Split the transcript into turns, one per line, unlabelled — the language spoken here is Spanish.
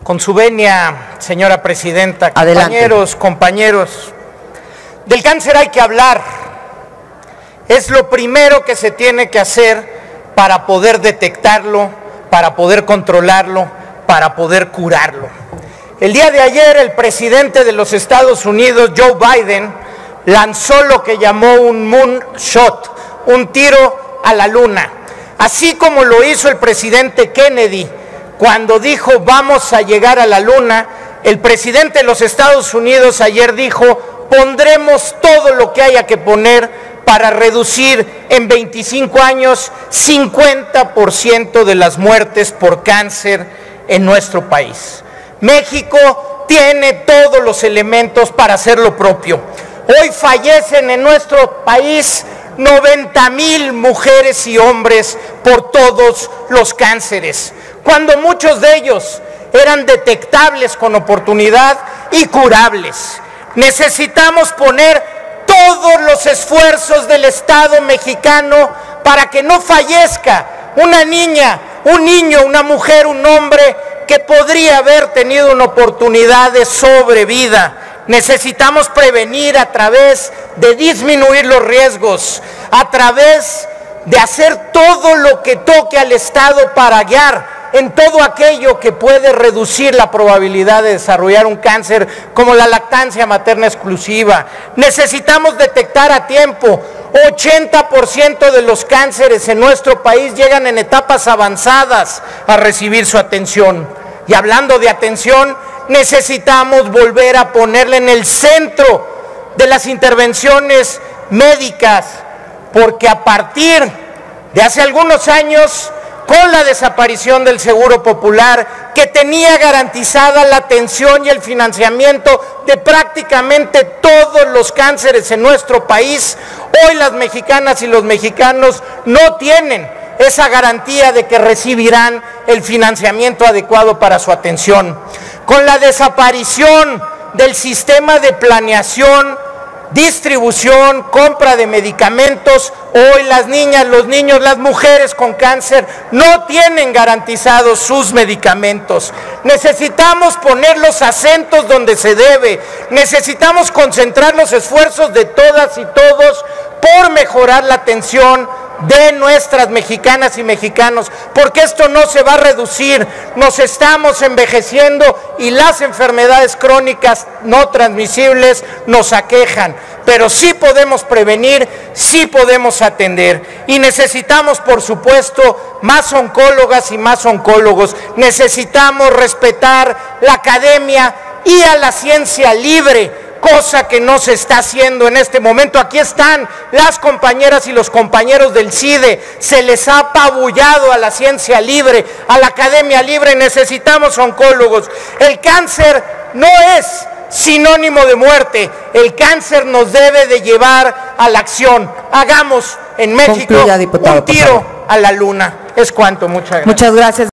Con su venia, señora presidenta, compañeros, del cáncer hay que hablar. Es lo primero que se tiene que hacer para poder detectarlo, para poder controlarlo, para poder curarlo. El día de ayer, el presidente de los Estados Unidos, Joe Biden, lanzó lo que llamó un moonshot, un tiro a la luna, así como lo hizo el presidente Kennedy. Cuando dijo vamos a llegar a la luna, el presidente de los Estados Unidos ayer dijo pondremos todo lo que haya que poner para reducir en 25 años 50% de las muertes por cáncer en nuestro país. México tiene todos los elementos para hacer lo propio. Hoy fallecen en nuestro país 90,000 mujeres y hombres por todos los cánceres, cuando muchos de ellos eran detectables con oportunidad y curables. Necesitamos poner todos los esfuerzos del Estado mexicano para que no fallezca una niña, un niño, una mujer, un hombre que podría haber tenido una oportunidad de sobrevida. Necesitamos prevenir a través de disminuir los riesgos, a través de hacer todo lo que toque al Estado para guiar en todo aquello que puede reducir la probabilidad de desarrollar un cáncer, como la lactancia materna exclusiva. Necesitamos detectar a tiempo. 80% de los cánceres en nuestro país llegan en etapas avanzadas a recibir su atención. Y hablando de atención, necesitamos volver a ponerle en el centro de las intervenciones médicas, porque a partir de hace algunos años, con la desaparición del Seguro Popular, que tenía garantizada la atención y el financiamiento de prácticamente todos los cánceres en nuestro país, hoy las mexicanas y los mexicanos no tienen esa garantía de que recibirán el financiamiento adecuado para su atención. Con la desaparición del sistema de planeación, distribución, compra de medicamentos, hoy las niñas, los niños, las mujeres con cáncer no tienen garantizados sus medicamentos. Necesitamos poner los acentos donde se debe, necesitamos concentrar los esfuerzos de todas y todos por mejorar la atención de nuestras mexicanas y mexicanos, porque esto no se va a reducir. Nos estamos envejeciendo y las enfermedades crónicas no transmisibles nos aquejan, pero sí podemos prevenir, sí podemos atender, y necesitamos, por supuesto, más oncólogas y más oncólogos. Necesitamos respetar la academia y a la ciencia libre, cosa que no se está haciendo en este momento. Aquí están las compañeras y los compañeros del CIDE, se les ha apabullado a la ciencia libre, a la academia libre. Necesitamos oncólogos. El cáncer no es sinónimo de muerte, el cáncer nos debe de llevar a la acción. Hagamos en México un tiro a la luna. Es cuanto, muchas gracias.
Muchas gracias.